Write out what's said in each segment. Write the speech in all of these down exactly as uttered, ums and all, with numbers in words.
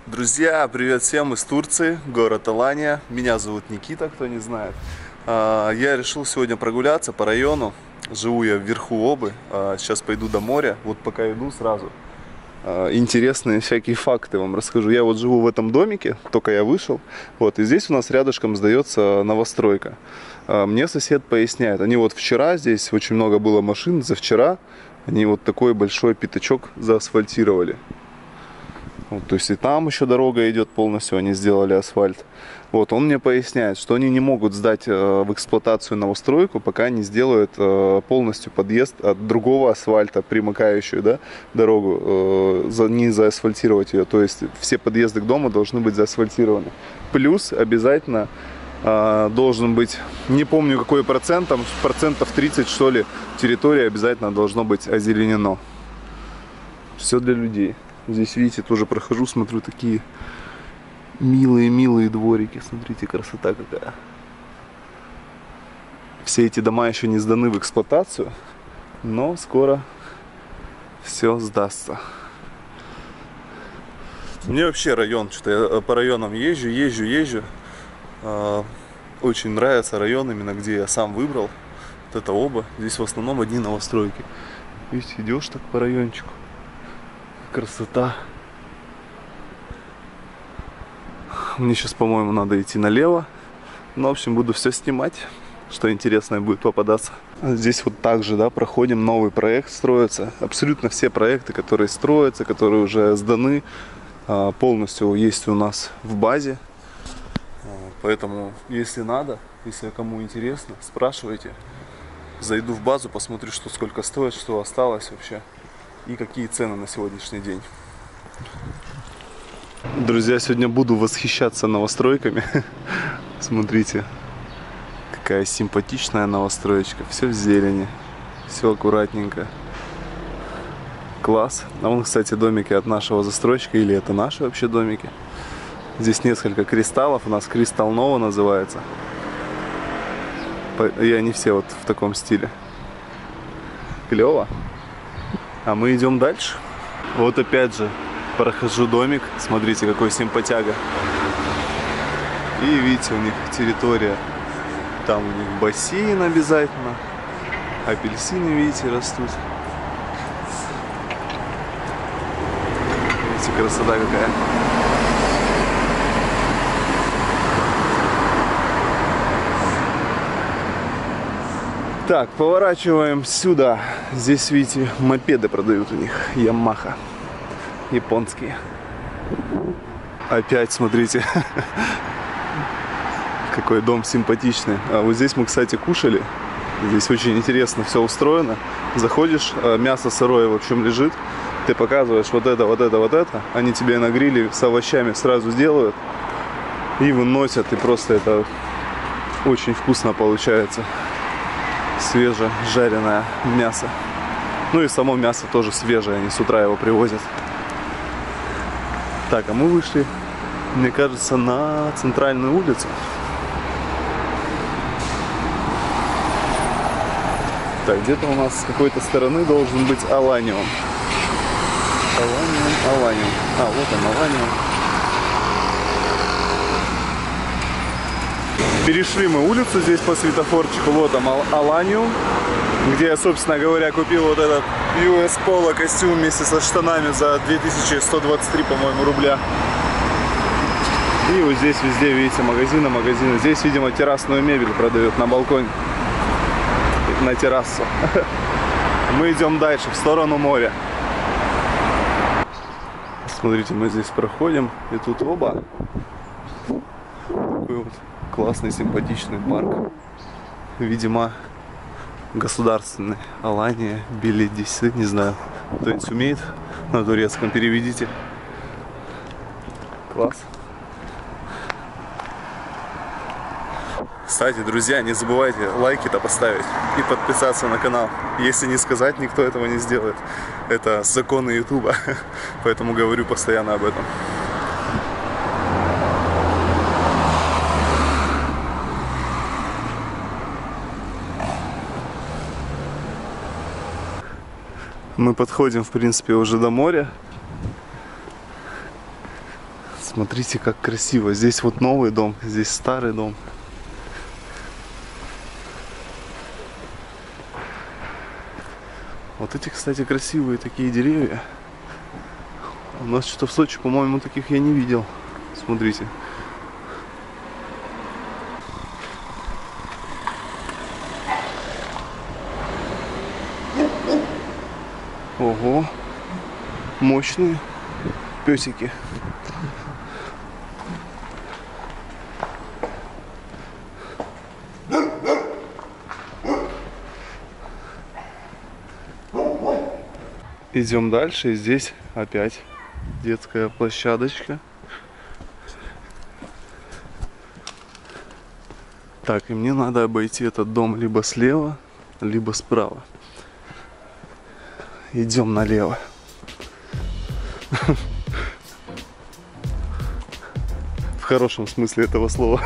Друзья, привет всем из Турции, город Алания. Меня зовут Никита, кто не знает. Я решил сегодня прогуляться по району. Живу я вверху Обы. Сейчас пойду до моря. Вот пока иду сразу. Интересные всякие факты вам расскажу. Я вот живу в этом домике, только я вышел. Вот, и здесь у нас рядышком сдается новостройка. Мне сосед поясняет. Они вот вчера, здесь очень много было машин, за вчера они вот такой большой пятачок заасфальтировали. Вот, то есть и там еще дорога идет полностью, они сделали асфальт. Вот, он мне поясняет, что они не могут сдать э, в эксплуатацию новостройку, пока не сделают э, полностью подъезд от другого асфальта, примыкающую, да, дорогу, э, за, не заасфальтировать ее. То есть все подъезды к дому должны быть заасфальтированы. Плюс обязательно э, должен быть, не помню какой процент, там процентов тридцать что ли, территории обязательно должно быть озеленено. Все для людей. Здесь, видите, тоже прохожу, смотрю, такие милые-милые дворики. Смотрите, красота какая. Все эти дома еще не сданы в эксплуатацию, но скоро все сдастся. Мне вообще район, что-то я по районам езжу, езжу, езжу. Очень нравится район, именно где я сам выбрал. Вот это Оба. Здесь в основном одни новостройки. Видите, идешь так по райончику. Красота. Мне сейчас, по-моему, надо идти налево. Ну, в общем, буду все снимать, что интересное будет попадаться. Здесь вот так же, да, проходим, новый проект строится. Абсолютно все проекты, которые строятся, которые уже сданы, полностью есть у нас в базе. Поэтому, если надо, если кому интересно, спрашивайте. Зайду в базу, посмотрю, что сколько стоит, что осталось вообще. И какие цены на сегодняшний день. Друзья, сегодня буду восхищаться новостройками. Смотрите, какая симпатичная новостроечка. Все в зелени, все аккуратненько. Класс. А вон, кстати, домики от нашего застройщика. Или это наши вообще домики. Здесь несколько кристаллов. У нас Кристалл Нова называется. И они все вот в таком стиле. Клево. А мы идем дальше. Вот опять же прохожу домик. Смотрите, какой симпатяга. И видите, у них территория. Там у них бассейн обязательно. Апельсины, видите, растут. Видите, красота какая. Так, поворачиваем сюда. Здесь, видите, мопеды продают у них. Ямаха. Японские. Опять, смотрите. Какой дом симпатичный. А вот здесь мы, кстати, кушали. Здесь очень интересно все устроено. Заходишь, мясо сырое, в общем, лежит. Ты показываешь вот это, вот это, вот это. Они тебе на гриле с овощами сразу делают. И выносят. И просто это очень вкусно получается. Свежее-жареное мясо. Ну и само мясо тоже свежее, они с утра его привозят. Так, а мы вышли, мне кажется, на центральную улицу. Так, где-то у нас с какой-то стороны должен быть Аланиум. Аланиум, Аланиум. А, вот он, Аланиум. Перешли мы улицу здесь по светофорчику. Вот там Аланиум, где я, собственно говоря, купил вот этот ю эс Polo костюм вместе со штанами за две тысячи сто двадцать три, по-моему, рубля. И вот здесь везде, видите, магазины, магазины. Здесь, видимо, террасную мебель продают на балконе, на террасу. Мы идем дальше, в сторону моря. Смотрите, мы здесь проходим, и тут оба. Такой вот классный, симпатичный парк. Видимо, государственный. Алания, Беледисы, не знаю. Кто-нибудь умеет на турецком? Переведите. Класс. Кстати, друзья, не забывайте лайки-то поставить и подписаться на канал. Если не сказать, никто этого не сделает. Это законы ютуба. Поэтому говорю постоянно об этом. Мы подходим, в принципе, уже до моря. Смотрите, как красиво. Здесь вот новый дом, здесь старый дом. Вот эти, кстати, красивые такие деревья. У нас что-то в Сочи, по-моему, таких я не видел. Смотрите. Ого, мощные песики. Идем дальше, и здесь опять детская площадочка. Так, и мне надо обойти этот дом либо слева, либо справа. Идем налево. В хорошем смысле этого слова.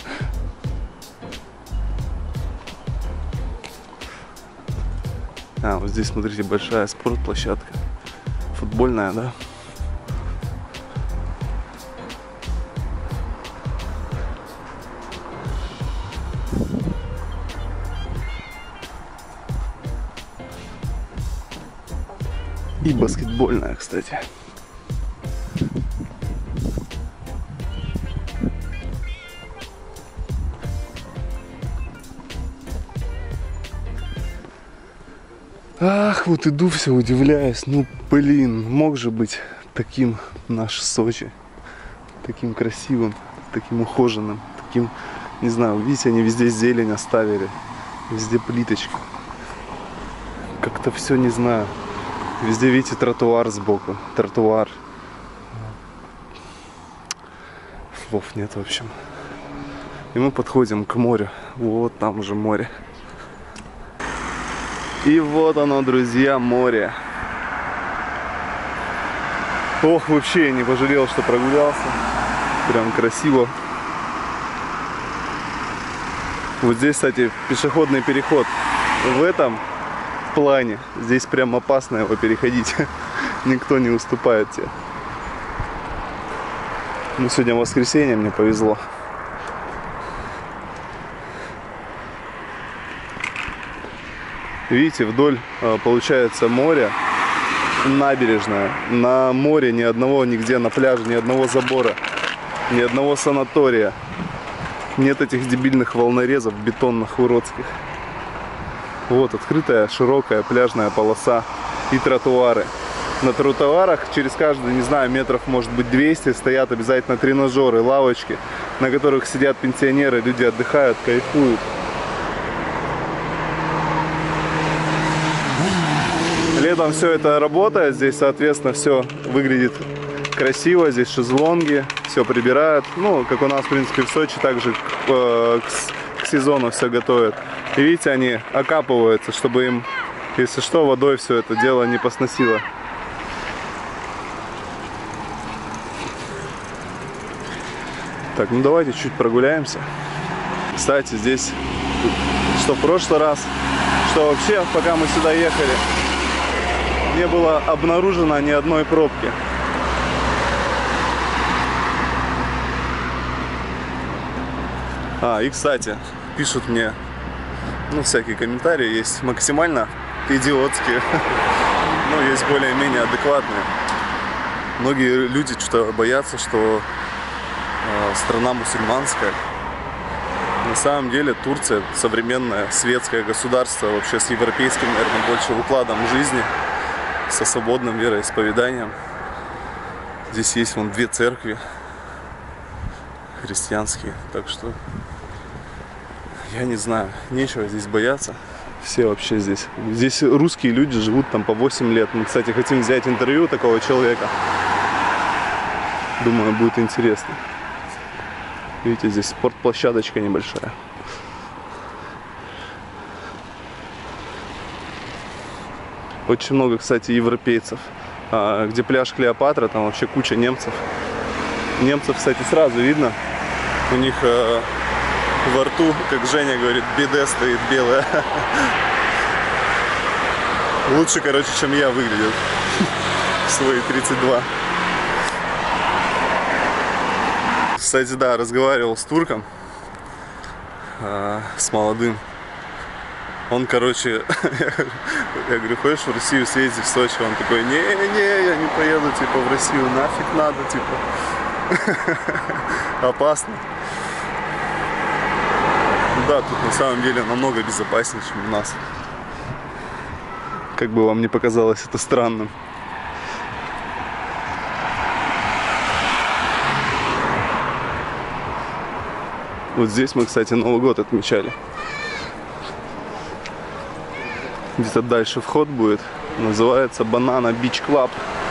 А, вот здесь, смотрите, большая спортплощадка. Футбольная, да? И баскетбольная, кстати. Ах, вот иду, все удивляюсь. Ну, блин, мог же быть таким наш Сочи. Таким красивым, таким ухоженным, таким, не знаю, видите, они везде зелень оставили. Везде плиточка. Как-то все, не знаю. Везде, видите, тротуар сбоку. Тротуар. Слов нет, в общем. И мы подходим к морю. Вот там уже море. И вот оно, друзья, море. Ох, вообще я не пожалел, что прогулялся. Прям красиво. Вот здесь, кстати, пешеходный переход. В этом плане здесь прям опасно его переходить. Никто не уступает тебе. Ну, сегодня воскресенье, мне повезло. Видите, вдоль получается море, набережная. На море ни одного нигде, на пляже ни одного забора, ни одного санатория. Нет этих дебильных волнорезов бетонных уродских. Вот открытая широкая пляжная полоса и тротуары. На тротуарах через каждые, не знаю, метров может быть двести стоят обязательно тренажеры, лавочки, на которых сидят пенсионеры, люди отдыхают, кайфуют. Летом все это работает, здесь, соответственно, все выглядит красиво, здесь шезлонги, все прибирают. Ну, как у нас, в принципе, в Сочи, также к, к, к сезону все готовят. И видите, они окапываются, чтобы им, если что, водой все это дело не посносило. Так, ну давайте чуть прогуляемся. Кстати, здесь, что в прошлый раз, что вообще, пока мы сюда ехали, не было обнаружено ни одной пробки. А, и кстати, пишут мне, ну, всякие комментарии есть максимально идиотские, но есть более-менее адекватные. Многие люди что-то боятся, что э, страна мусульманская. На самом деле Турция современное светское государство, вообще с европейским, наверное, больше укладом жизни, со свободным вероисповеданием. Здесь есть вон две церкви христианские, так что я не знаю, нечего здесь бояться. Все вообще здесь. Здесь русские люди живут там по восемь лет. Мы, кстати, хотим взять интервью такого человека. Думаю, будет интересно. Видите, здесь спортплощадочка небольшая. Очень много, кстати, европейцев. А, где пляж Клеопатра, там вообще куча немцев. Немцев, кстати, сразу видно. У них э, во рту, как Женя говорит, биде стоит белая. Лучше, короче, чем я выглядел в свои тридцать два. Кстати, да, разговаривал с турком, э, с молодым. Он, короче, я говорю, хочешь в Россию съездить, в Сочи? Он такой, не-не, я не поеду, типа, в Россию, нафиг надо, типа, опасно. Да, тут на самом деле намного безопаснее, чем у нас. Как бы вам не показалось это странным. Вот здесь мы, кстати, Новый год отмечали. Где-то дальше вход будет. Называется Banana Beach Club.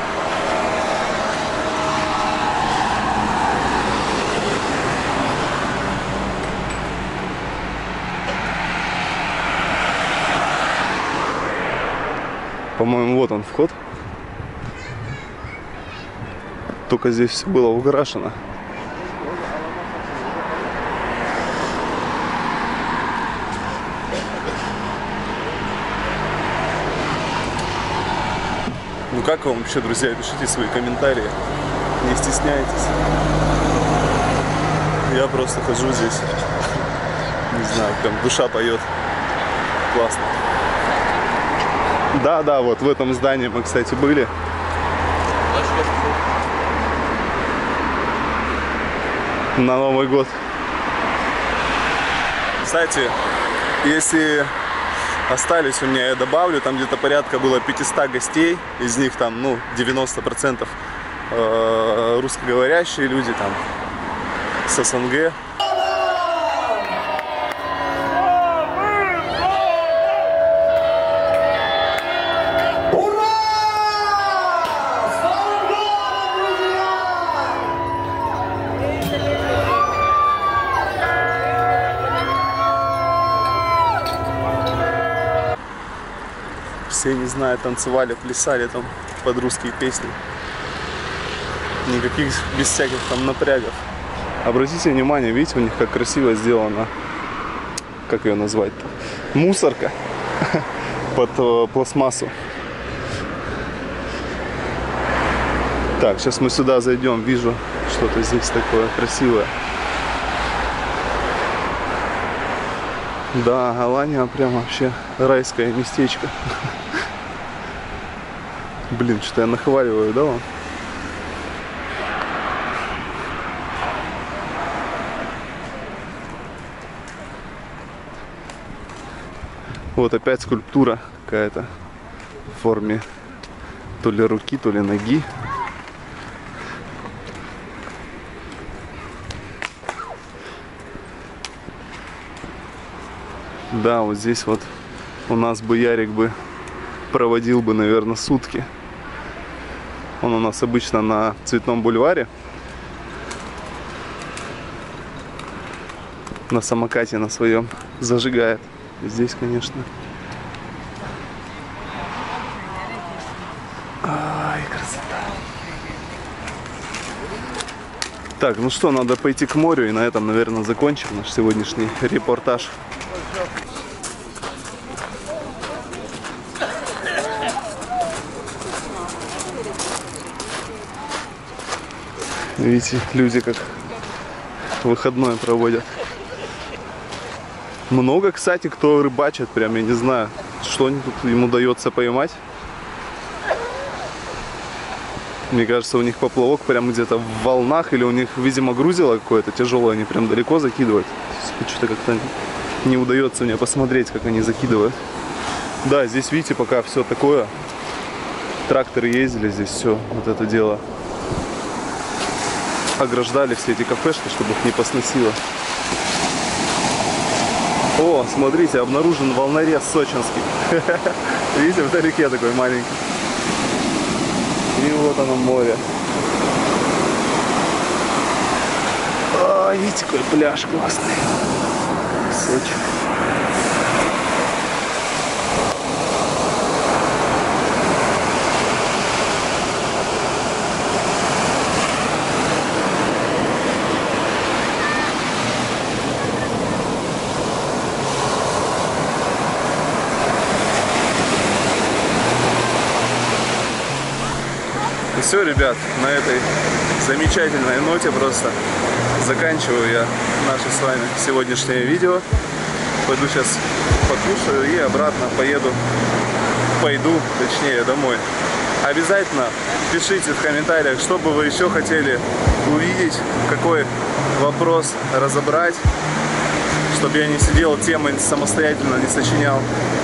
По-моему, вот он вход. Только здесь все было украшено. Ну как вам вообще, друзья? Пишите свои комментарии. Не стесняйтесь. Я просто хожу здесь. Не знаю, прям душа поет. Классно. Да, да, вот в этом здании мы, кстати, были. На Новый год. Кстати, если остались у меня, я добавлю, там где-то порядка было пятьсот гостей, из них там, ну, девяносто процентов русскоговорящие люди, там, с СНГ. Все, не знаю, танцевали, плясали там под русские песни. Никаких, без всяких там напрягов. Обратите внимание, видите, у них как красиво сделано. Как ее назвать-то? Мусорка под э, пластмассу. Так, сейчас мы сюда зайдем. Вижу что-то здесь такое красивое. Да, Алания прям вообще райское местечко. Блин, что-то я нахваливаю, да, вам? Вот опять скульптура какая-то в форме то ли руки, то ли ноги. Да, вот здесь вот у нас бы Ярик бы проводил бы, наверное, сутки. Он у нас обычно на Цветном бульваре. На самокате на своем зажигает. Здесь, конечно. Ай, красота. Так, ну что, надо пойти к морю. И на этом, наверное, закончим наш сегодняшний репортаж. Видите, люди как выходной проводят. Много, кстати, кто рыбачит, прям, я не знаю, что тут им удается поймать. Мне кажется, у них поплавок прям где-то в волнах, или у них, видимо, грузило какое-то тяжелое, они прям далеко закидывают. Что-то как-то не удается мне посмотреть, как они закидывают. Да, здесь, видите, пока все такое. Тракторы ездили, здесь все вот это дело. Ограждали все эти кафешки, чтобы их не посносило. О, смотрите, обнаружен волнорез сочинский. Видите, вдалеке такой маленький. И вот оно море. О, видите, какой пляж классный. Сочи. Все, ребят, на этой замечательной ноте просто заканчиваю я наше с вами сегодняшнее видео. Пойду сейчас покушаю и обратно поеду, пойду, точнее, домой. Обязательно пишите в комментариях, что бы вы еще хотели увидеть, какой вопрос разобрать, чтобы я не сидел, темы самостоятельно не сочинял.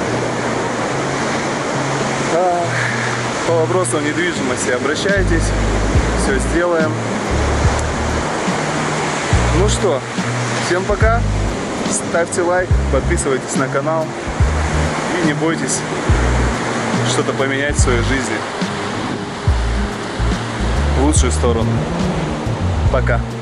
По вопросам недвижимости обращайтесь, все сделаем. Ну что, всем пока, ставьте лайк, подписывайтесь на канал и не бойтесь что-то поменять в своей жизни в лучшую сторону. Пока.